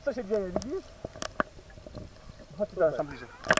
co się dzieje, widzisz? Chodź teraz tam bliżej.